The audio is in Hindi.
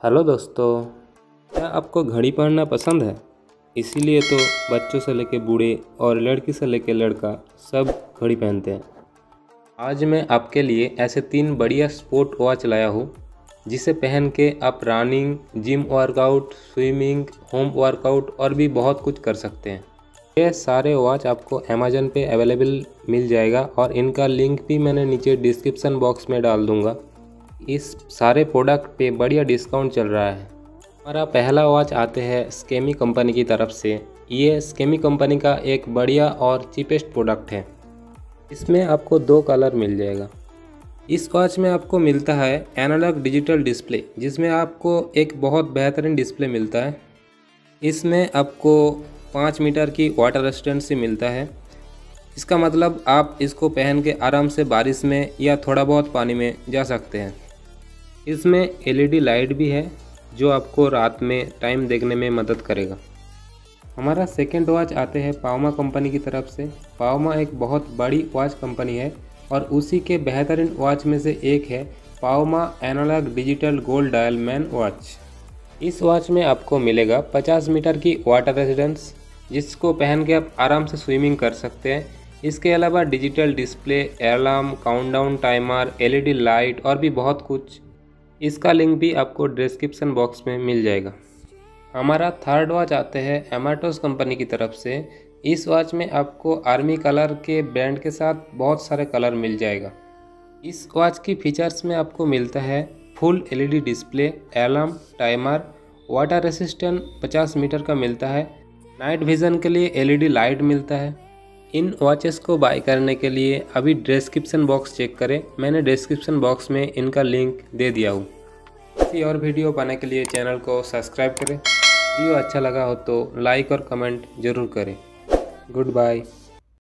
हेलो दोस्तों, क्या आपको घड़ी पहनना पसंद है? इसीलिए तो बच्चों से लेकर बूढ़े और लड़की से लेकर लड़का सब घड़ी पहनते हैं। आज मैं आपके लिए ऐसे 3 बढ़िया स्पोर्ट वॉच लाया हूँ जिसे पहन के आप running, gym workout, swimming, home workout और भी बहुत कुछ कर सकते हैं। ये सारे वॉच आपको अमेज़न पे अवेलेबल मिल जाएगा और इनका लिंक भी मैंने नीचे डिस्क्रिप्शन बॉक्स में डाल दूँगा। इस सारे प्रोडक्ट पे बढ़िया डिस्काउंट चल रहा है। हमारा पहला वॉच आते हैं स्केमी कंपनी की तरफ से। ये स्केमी कंपनी का एक बढ़िया और चीपेस्ट प्रोडक्ट है। इसमें आपको 2 कलर मिल जाएगा। इस वॉच में आपको मिलता है एनालॉग डिजिटल डिस्प्ले, जिसमें आपको एक बहुत बेहतरीन डिस्प्ले मिलता है। इसमें आपको 5 मीटर की वाटर रेजिस्टेंस मिलता है। इसका मतलब आप इसको पहन के आराम से बारिश में या थोड़ा बहुत पानी में जा सकते हैं। इसमें एलईडी लाइट भी है जो आपको रात में टाइम देखने में मदद करेगा। हमारा सेकंड वॉच आते हैं पाओमा कंपनी की तरफ से। पाओमा एक बहुत बड़ी वॉच कंपनी है और उसी के बेहतरीन वॉच में से एक है Paoma analog digital gold dial man watch. इस वॉच में आपको मिलेगा 50 मीटर की वाटर रेजिस्टेंस, जिसको पहन के आप आराम से स्विमिंग कर सकते हैं। इसके अलावा digital display, alarm, countdown timer, LED light और भी बहुत कुछ। इसका लिंक भी आपको डिस्क्रिप्शन बॉक्स में मिल जाएगा। हमारा थर्ड वॉच आते हैं एमाटोस कंपनी की तरफ से। इस वॉच में आपको आर्मी कलर के बैंड के साथ बहुत सारे कलर मिल जाएगा। इस वॉच की फीचर्स में आपको मिलता है full LED display, alarm, timer, water resistant 50 metre का मिलता है, नाइट विज़न के लिए एलईडी लाइट मिलता है। इन वॉचेस को बाय करने के लिए अभी डिस्क्रिप्शन बॉक्स चेक करें, मैंने डिस्क्रिप्शन बॉक्स में इनका लिंक दे दिया हूँ। किसी और वीडियो पाने के लिए चैनल को सब्सक्राइब करें। वीडियो अच्छा लगा हो तो लाइक और कमेंट ज़रूर करें। Good bye.